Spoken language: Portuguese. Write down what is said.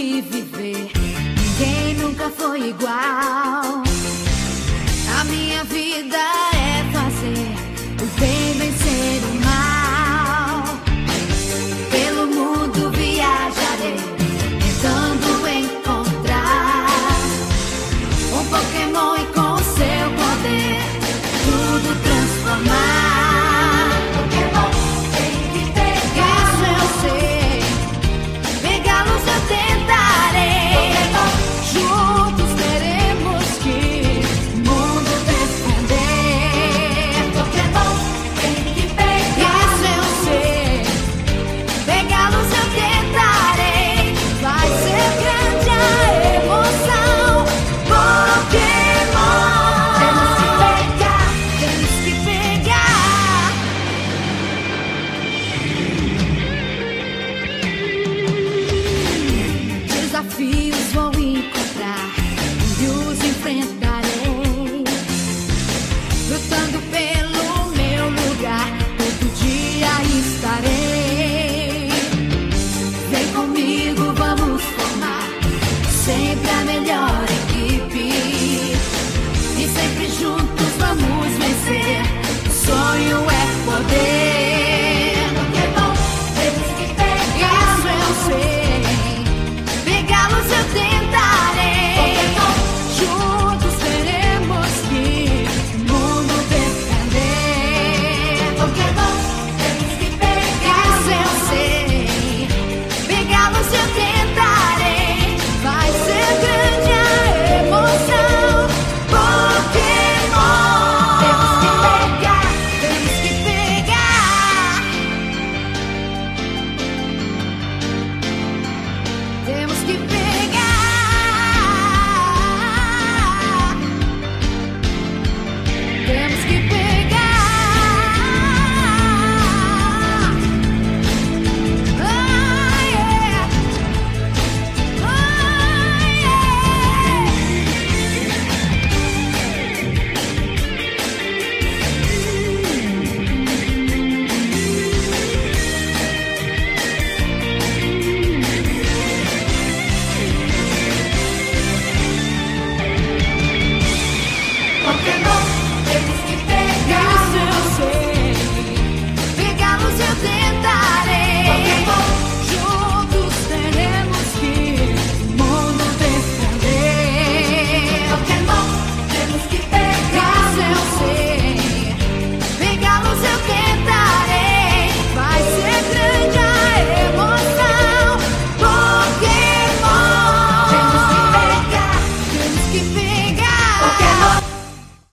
de viver. Ninguém nunca foi igual. A minha vida é fazer o bem vencer o mal. Pelo mundo viajarei, tentando encontrar um Pokémon e com seu poder tudo transformar. Pokémon tem que pegar. Isso eu sei, pegá-los eu tentarei. Pokémon, juntos teremos que o mundo defender. Pokémon tem que pegar. Isso eu sei, pegá-los eu tentarei. Vai ser grande a emoção. Pokémon, temos que pegar. Desafios vou encontrar e os enfrentar.